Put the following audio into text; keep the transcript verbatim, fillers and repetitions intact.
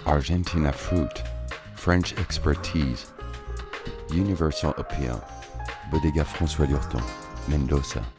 Argentina fruit, French expertise, universal appeal. Bodega François Lurton, Mendoza.